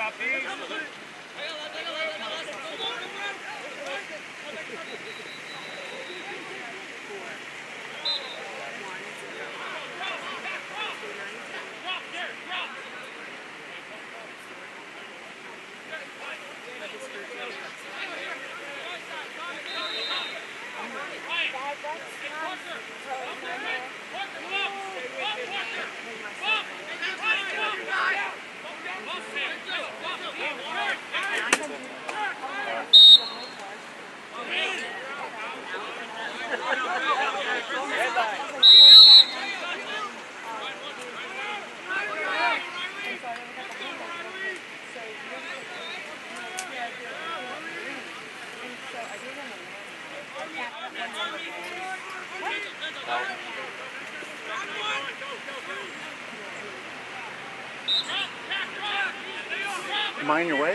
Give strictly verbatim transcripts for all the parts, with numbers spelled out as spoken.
Am I in your way?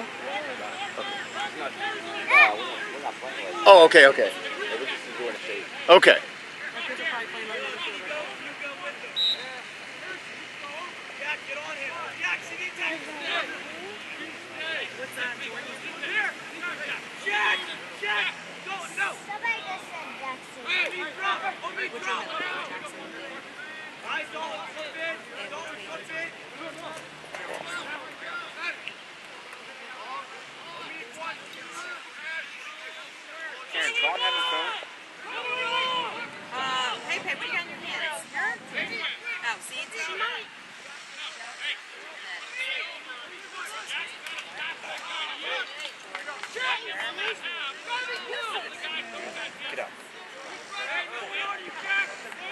Oh, okay, okay. Okay. Jack! Jack! Go! No! Somebody just said Jackson. Hey, drop! Oh, me drop! Guys, don't slip in! Don't slip in! Karen, Vaughn have his phone? Uh, hey, Pay, what do you got in your hands? Your? Oh, seeds? She might. Get up.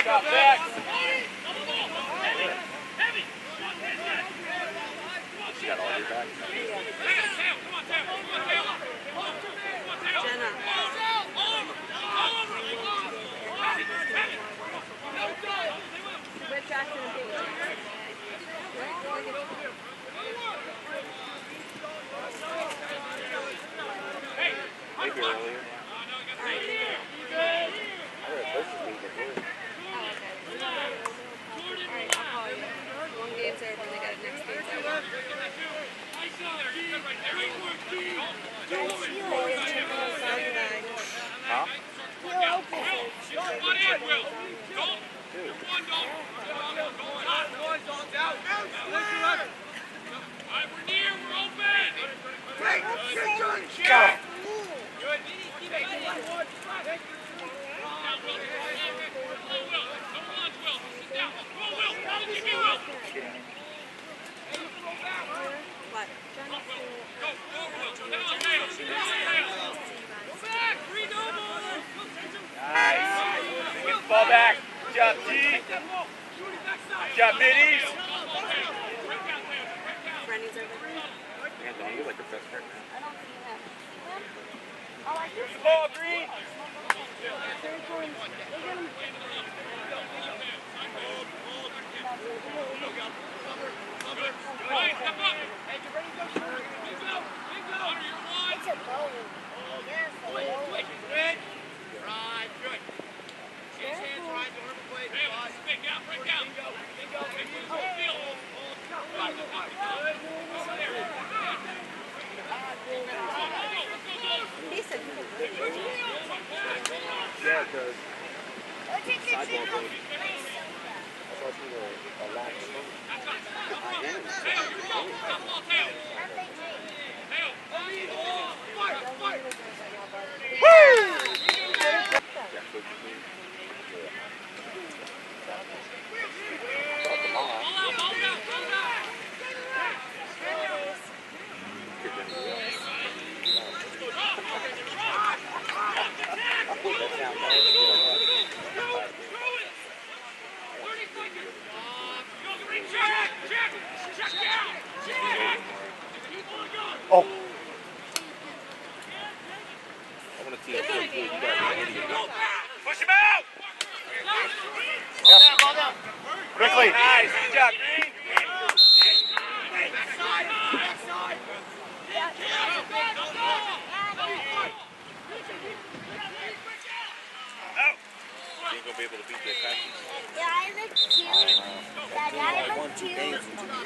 Stop back. She got all your back. Jenna. With Jackson and Peyton. Maybe earlier. I heard this is being good. Alright, I'll call you. One game's over, they got it next game's over. Huh? God. What? Nice. Get the ball back. Good job, T. Good job, middies. Brendan's over there. Anthony, you're like a best friend, man. I don't see him. Oh, I Use the ball, Green. It's a bowl. Yes, a bowl. He said he was good. Yeah, because Go take the sidewalk chicken. road. I thought you were a lot slower. I am. Oh. I want to see it so good. You got push him out! Yes. Quickly. Nice. Good job, Green. You ain't gonna be able to beat the Apaches. Yeah, I look cute. Daddy, I look cute.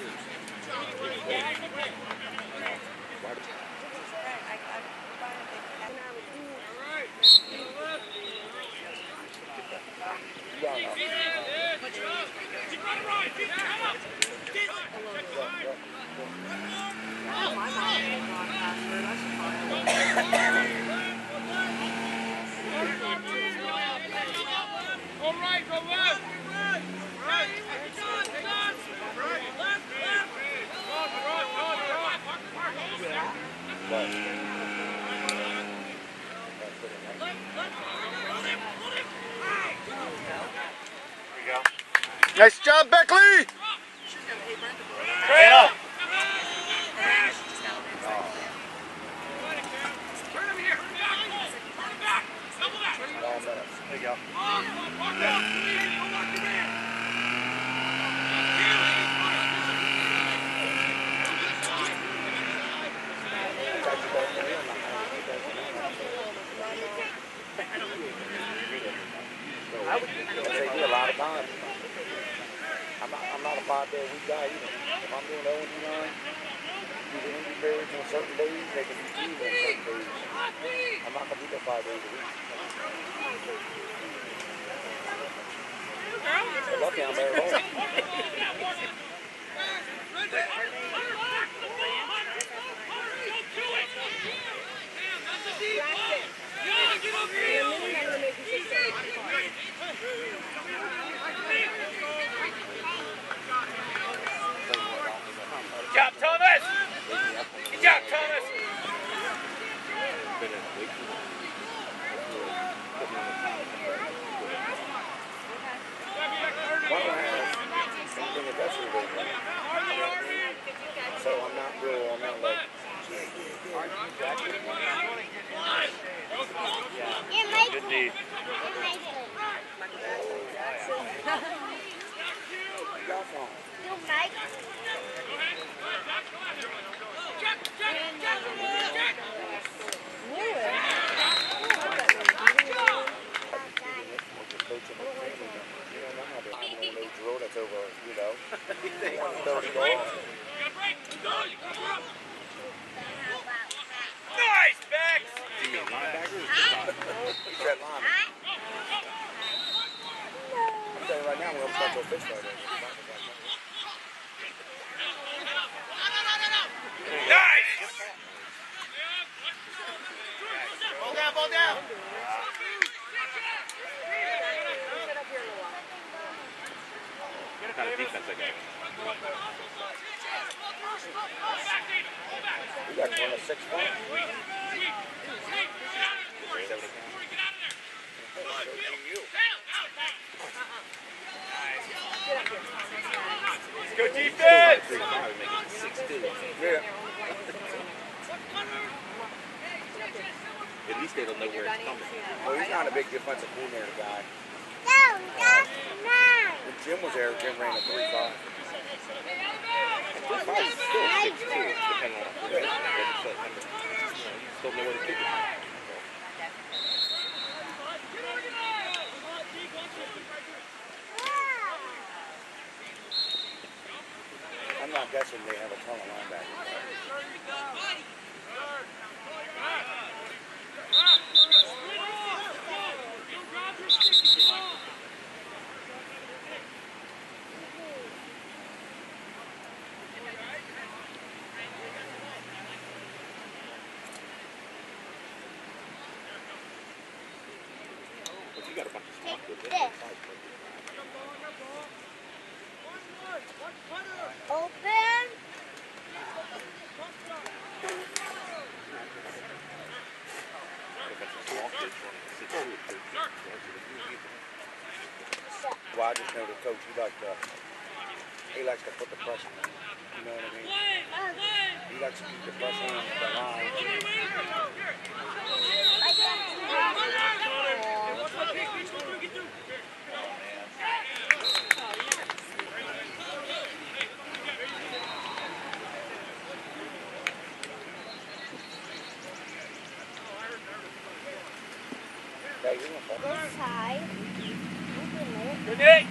All right, go left. Right. Left, left. Here we go. Nice job, Beckley. Yeah. There you go. I would say you a lot of times. I'm not, I'm not a five day a week guy either. If I'm doing O and D line, do the Indy birds on certain days, they can be two on certain days. I'm not going to be there five days a week. I'm lucky I'm there at home. Good job, Thomas! Good job, Thomas! lead. That's over, you know, thirty yards. Nice, Bex! You mean linebacker? He said linebacker. I'm telling you right now, we're going to start to fish right there. Nice! Ball down, ball down. What kind of defense I got? You got one of six points. Let's go defense! Yeah. At least they don't know where it's coming. Well, he's not a big defensive coordinator guy. No, that's mine. When Jim was there, Jim ran a three five. three five is still six two, depending on the player. You just don't know where to kick it. I'm not guessing they have a ton of linebackers. But you got a bunch of smart kids. This. Open. Well, I just know the coach, he likes to, he likes to put the pressure on. You know what I mean? He likes to keep the pressure on the line. Yeah, you're gonna fall. This side. Good day!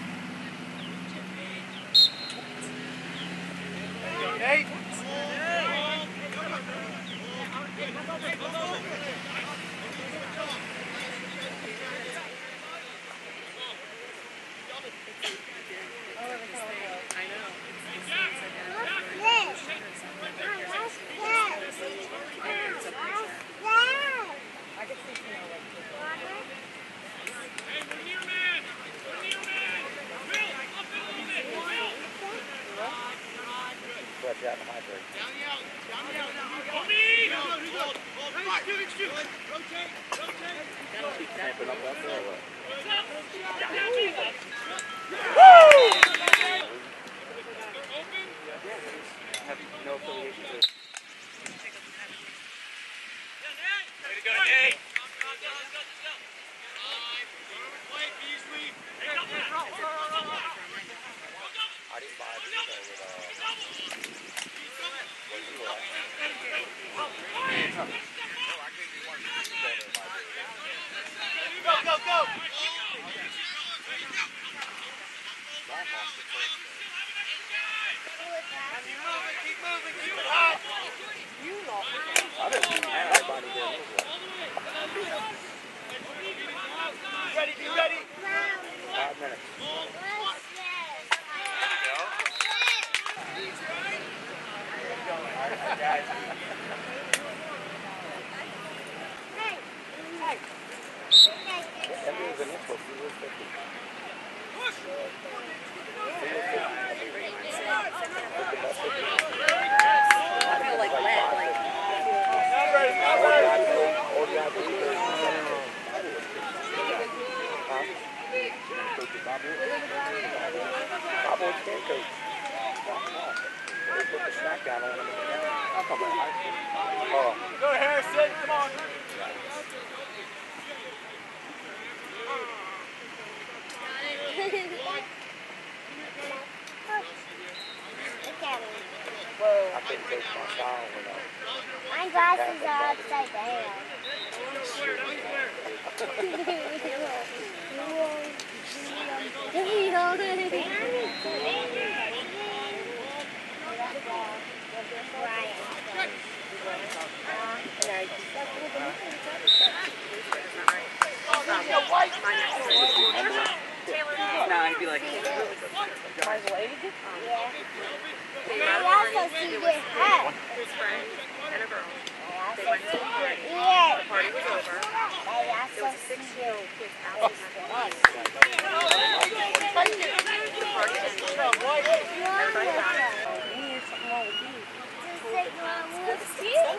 Nate! Fresh out of the hydrate. Keep cramping up that there, what? Have no affiliation to it. Way to go, Nate! I didn't buy it with, uh, where you were at. Go, go, go. Keep moving, keep moving, keep it hot. I didn't see anybody there. Ready, be ready. Five minutes. That means the next one, we were fifty. I feel like wet, like. Cowboys can't coach. They put the snack down on them. I'll come back. Oh. Go, Harrison, come on. take my style when I My glasses are upside down. No, I'd be like, My leg? Yeah. And I also see your head. his friend and a girl. They went to a party. Yeah. The party was over. I There also was a see six-year-old kid out in the party. The party ended. Everybody got it. Just like one with you.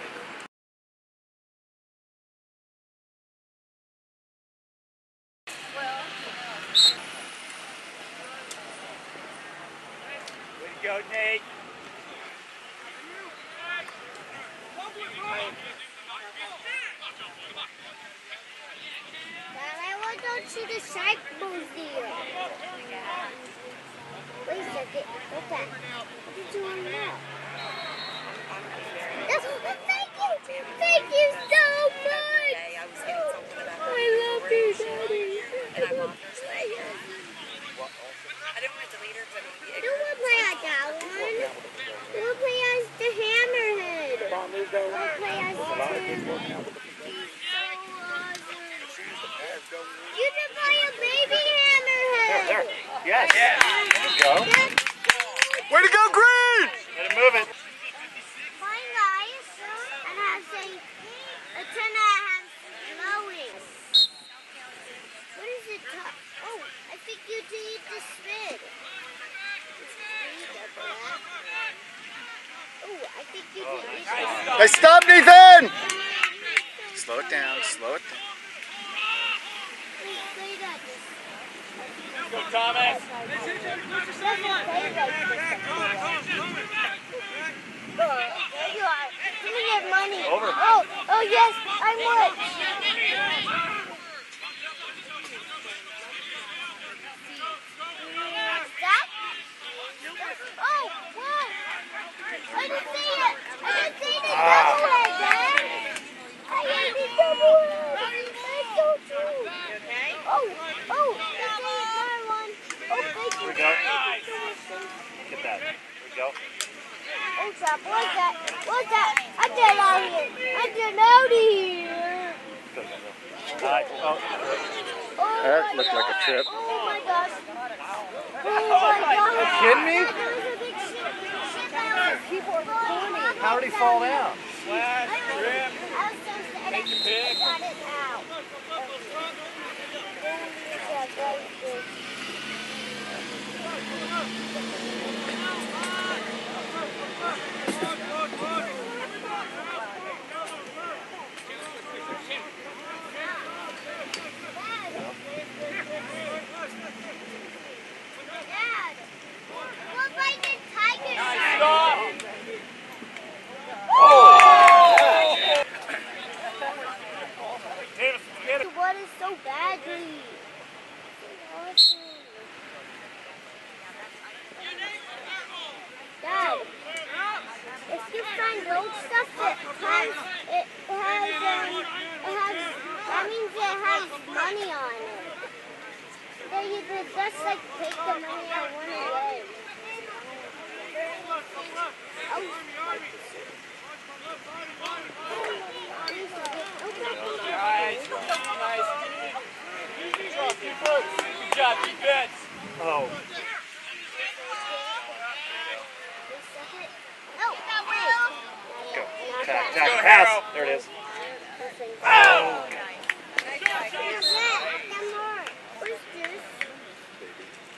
Way to go, Nate. Dad, I want to go to the shark museum. Wait a second. What's that? What did you want to know? Yes, thank you. Thank you so much. I was getting something about her. I love you, Daddy. And I lost her today. I didn't want to delete her because I don't You want to play as that one? You want to play as the hammerhead? You want to play as the hammerhead? You can play a baby hammerhead. Yes. Yeah. There you go. Way to go, Green! Let it move it. Fine, guys. And has a antenna has glowing. What is it? Oh, I think you need the spin. Oh, I think you need the Hey, stop, Nathan! Slow it down, slow it down. Go, Thomas. There you are. Can we get money? Over. Oh, oh yes, I would. That? Oh, whoa. I didn't see it. I didn't see the double head, Dad. I ate the double head. I told you. Okay? Oh, oh, that's another one. Oh, thank you. Here we go. Get that. Here we go. Oh, crap. What's that? What's that? I'm getting out of here. I'm getting out of here. Go, go, go. All right. Oh. Oh, That my looked like a gosh. trip. Oh, my gosh. Oh, my gosh. Are you kidding me? There was a big ship. ship that was people were recording. How did he fall down? Flash, grip. I was supposed to edit. Take your pick. I got it out. Yeah, very good. Dad, look like the tiger shark. Stop. Hit it, hit it. What is so badly? Awesome. Dad, if you find old stuff that has it has um, it has that means it has money on it. Then you could just like take the money and run away. Oh. Nice. Nice. Good job, defense. Oh. Go. Tap, tap, pass. There it is. Oh!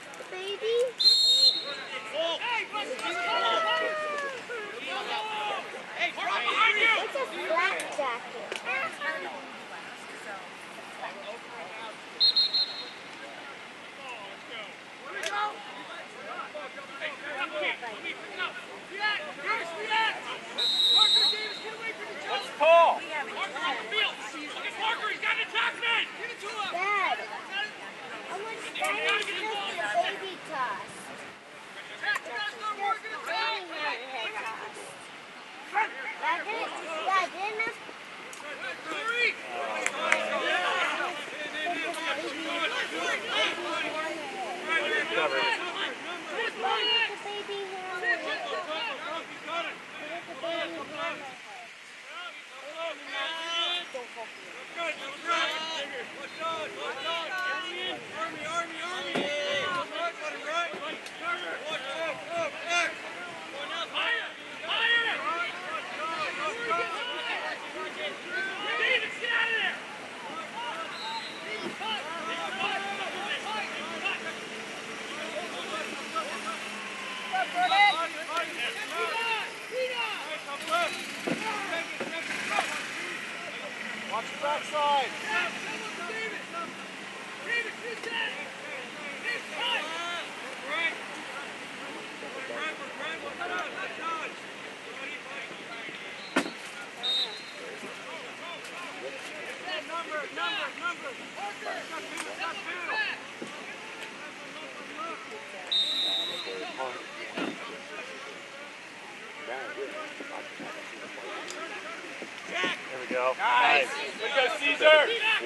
go. Nice. Way to go, Caesar.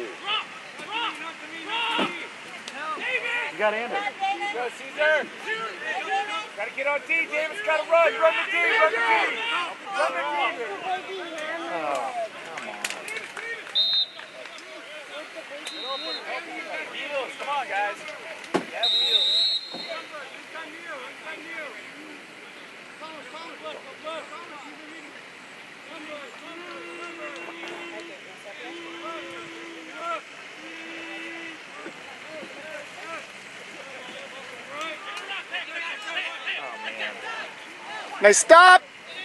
You got Anderson. Go, Caesar. Gotta get on D. Davis gotta run. Run the D. Run the D. Run the D. Oh, come on. Wheels. Come on, guys. Yeah, wheels. Nice stop!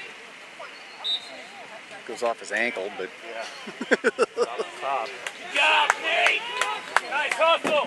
Goes off his ankle, but... Yeah. Top. Good job, Nate! Nice hustle!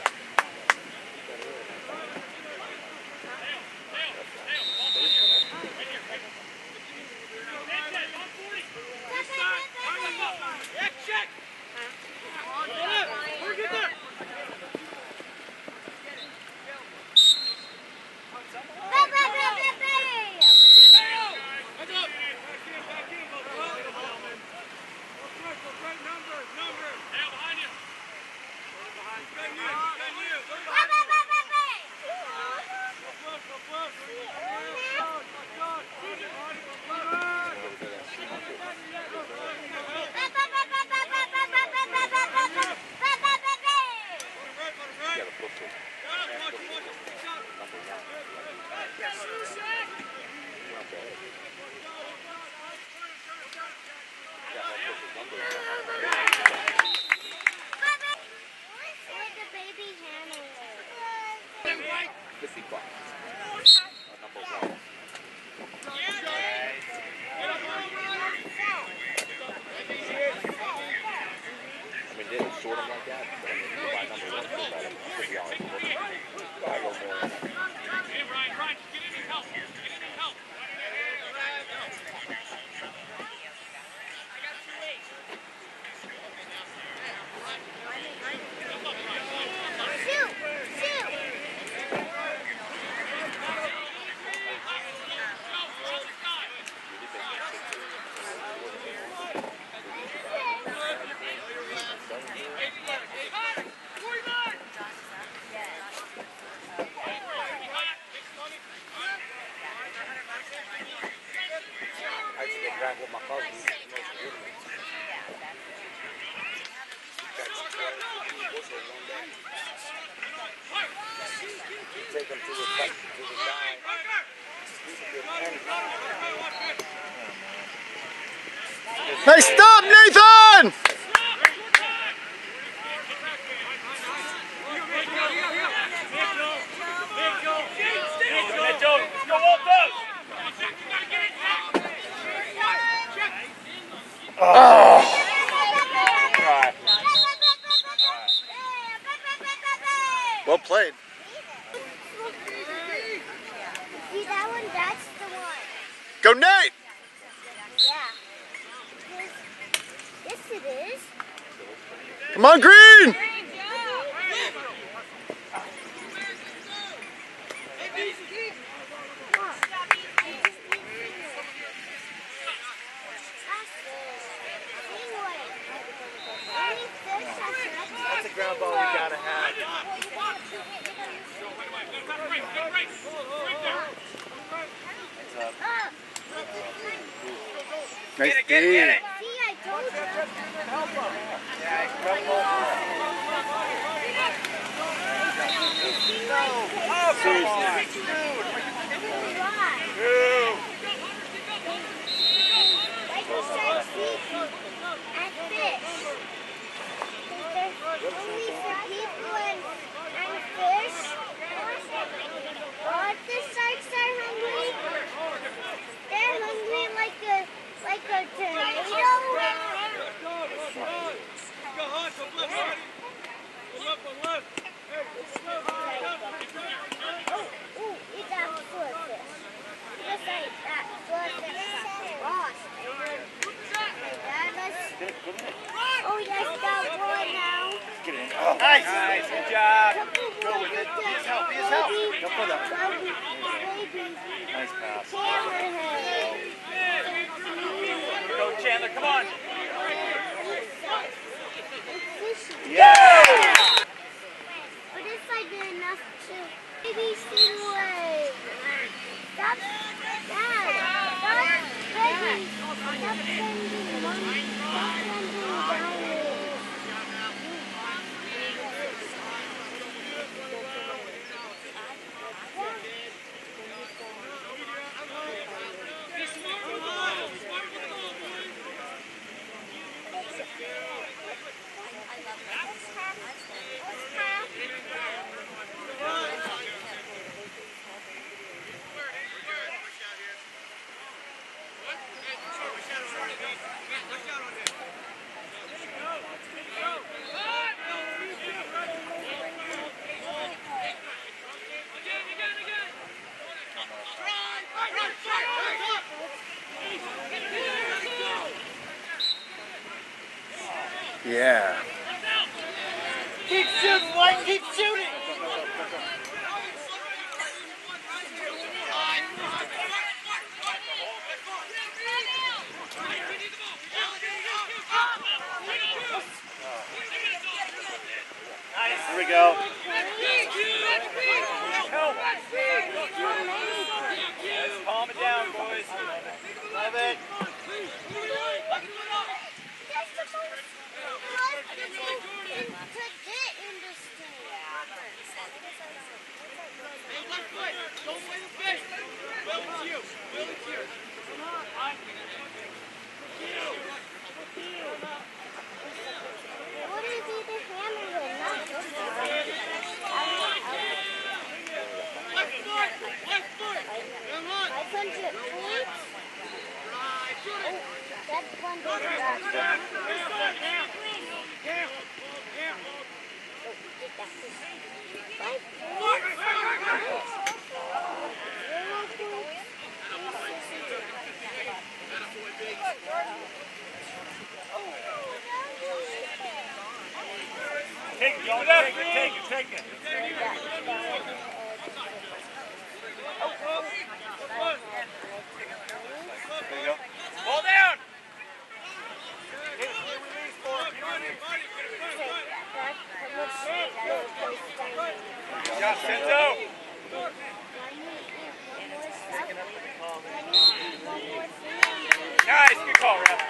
With my cousins. Take him to the to the side. Nice stop, Nathan! Oh! Right. Well played. See that one? That's the one. Go, Nate! Yeah. Yes, it is. Come on, Green! That's a ground ball we gotta have. Nice Get it, get it, get it. See, I told you. Yeah, come on. Oh, come on. Dude. Like the side seafood and fish. There's only for people and, and fish. Or if the sharks are hungry, they're hungry like a like a tornado. Oh, ooh, eat that swordfish. Just like that swordfish that's lost. Oh yes, got one now. Nice. Nice, good job. Go with it. Be his help, be his help. Go for that. Nice pass. Hammerhead. Go, Chandler, come on. Yeah! But it's like enough to maybe see away. Stop, Dad. Stop spending. Stop spending money. Stop spending diamonds. Yeah. Keep shooting, White, keep shooting! Here we go. Let's calm it down, boys. Love it. What is he the hammer with? Not this one. five hundred feet. Oh, that's one distraction. Take it, y'all. Take it, take it, take it. There you go. Ball down! Josh, Senzo! Nice, good call, Ref.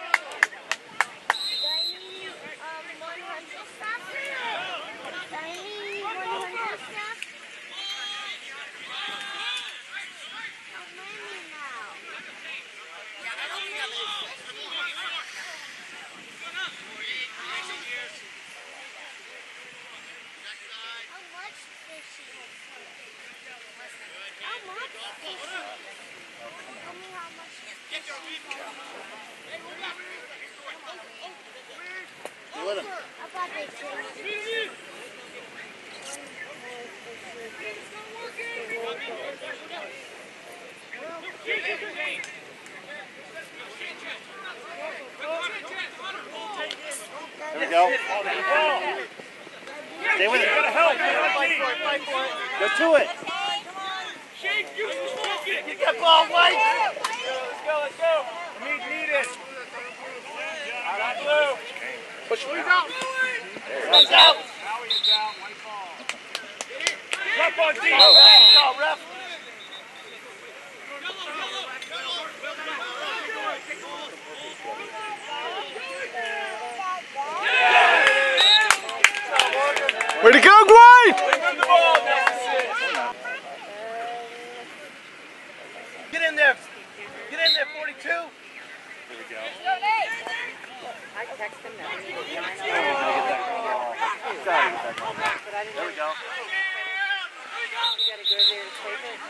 Let him. There we go. Stay with it. You gotta help. Fight for it, fight for it. Go to it. Get that ball, White! Let's go, let's go. Need, need it. All right, Blue. Push him out. Runs out! Howie is out. One ball. Jump on D. Ref, go, ref. Way to go, Dwight! Win the ball, Nelson. Get in there. Get in there, forty-two. Here we go. I texted him that. There we go. You gotta go there and take it.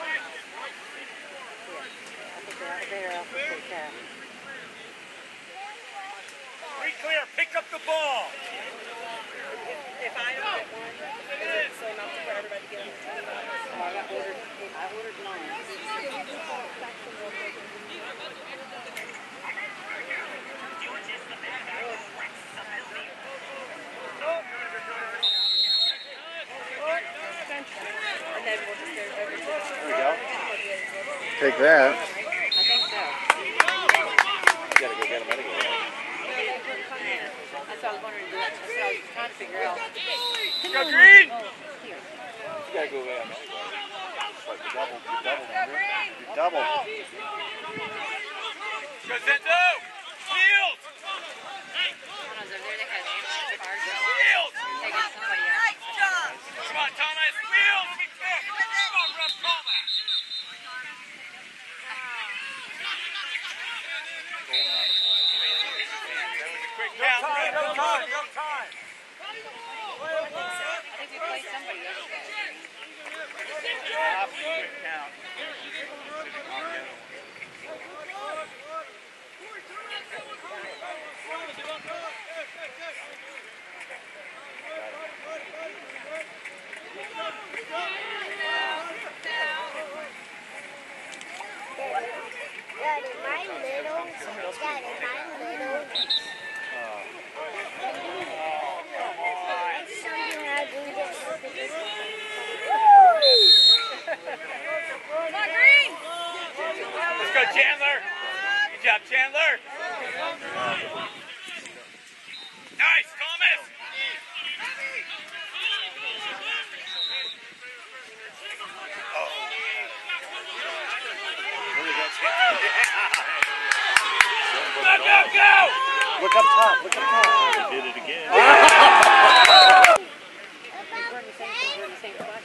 I think the elevator off the take that. Three clear. Pick up the ball. If I don't get one, it's so not for everybody to get on the team. So I got ordered, I ordered nine. And then we'll just go over to There we go. Take that. I think so. You gotta go get him anyway. Maybe I couldn't come in. figure out. Go Green! You gotta go in. It's like the double, the double, the double. Go Zenzo! Field! Field! Come on, Thomas! Field! Come on, ref, call that! Quick count, Brett. No time, no time. I think we played somebody yesterday. Quick count. Daddy, my little, Daddy, my little. I'll show you how to do this. Let's go, Chandler. Good job, Chandler. Nice, Thomas. Go, go, go! Look up top, look up top. Did it again. We're in the same, we're in the same spot.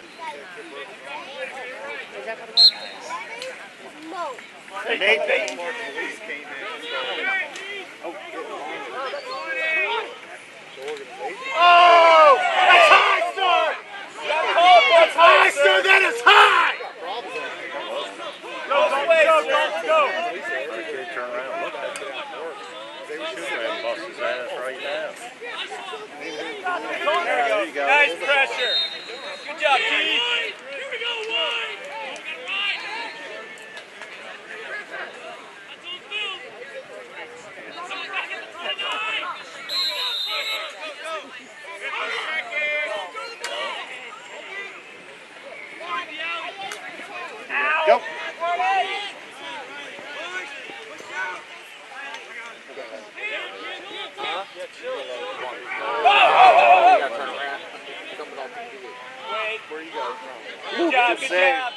Is that what it was? No. They made they more police came in. Oh! That's high, sir! That's High, sir! That is high! Go, go, go, go! They turn around and look at it. They should have bust his ass right now. There you go. Nice pressure. Good job, Keith. Here we go, one. Go. Good job, good job.